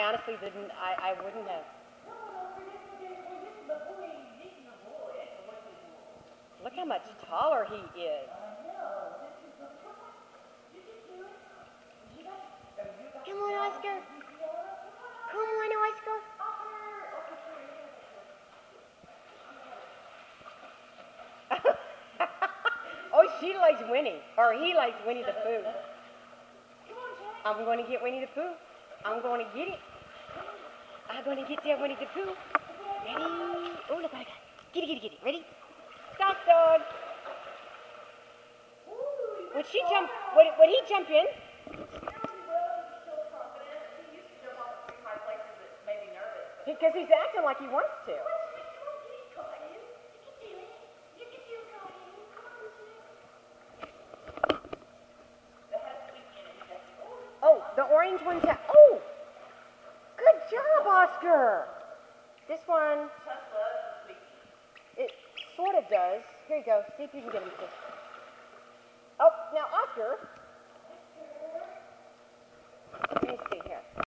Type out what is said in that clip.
honestly didn't. I wouldn't have. Look how much taller he is. Come on, Oscar. Come on, Oscar. Oh, she likes Winnie, or he likes Winnie the Pooh. I'm going to get Winnie the Pooh. I'm going to get it. I'm going to get that Winnie the Pooh. Ready? Oh, look what I got. Get it, get it, get it. Ready? Stop, dog. Would he jump in? Because he's acting like he wants to. Oh, the orange one's out. Oh, good job, Oscar. This one, it sort of does. Here you go. See if you can get him to. Oh, now Oscar.